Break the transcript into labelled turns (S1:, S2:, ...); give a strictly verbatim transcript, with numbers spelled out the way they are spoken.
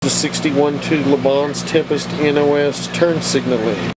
S1: The sixty-one to LeMans Tempest N O S turn signaling.